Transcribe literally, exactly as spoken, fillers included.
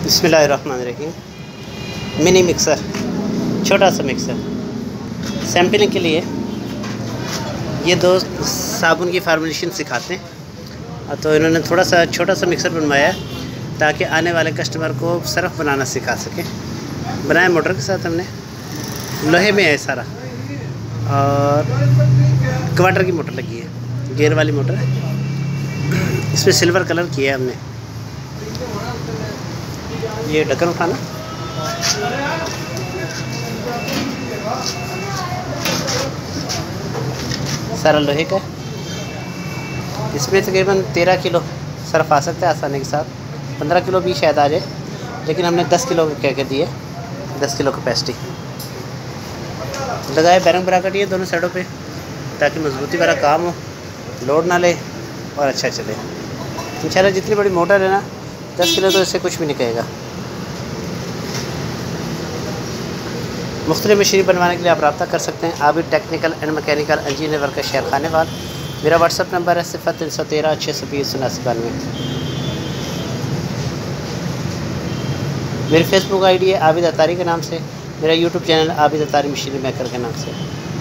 बिस्मिल्लाहिर्रहमानिर्रहीम। Mini mixer, छोटा सा मिक्सर सैम्पलिंग के लिए ये दोस्त साबुन की फार्मुलेशन सिखाते हैं, तो इन्होंने थोड़ा सा छोटा सा मिक्सर बनवाया है ताकि आने वाले कस्टमर को सरफ बनाना सिखा सकें। बनाया मोटर के साथ हमने, लोहे में है सारा और क्वार्टर की मोटर लगी है, गियर वाली मोटर है। इसमें सिल्वर कलर किया है हमने। ये ढक्कन उठाना, सारा लोहे का है। इसमें तकरीबन तेरह किलो सरफ आ सकता है आसानी के साथ, पंद्रह किलो भी शायद आ जाए, लेकिन हमने दस किलो कह के दिए, दस किलो कैपेसिटी लगाए। बैरंग ब्रैकेट ये दोनों साइडों पे ताकि मजबूती वाला काम हो, लोड ना ले और अच्छा चले। इंशाल्लाह जितनी बड़ी मोटर है ना, दस किलो तो इससे कुछ भी नहीं कहेगा। मुख्तलिफ मशीन बनवाने के लिए आप रब्ता कर सकते हैं। Abid technical and mechanical engineer worker शहर खानेवाल। मेरा व्हाट्सअप नंबर है सिफर तीन सौ तेरह छः सौ बीस उनासी बानवे। मेरी फेसबुक आईडी है आबिद अतारी के नाम से। मेरा YouTube channel Abid Attari machine maker के नाम से।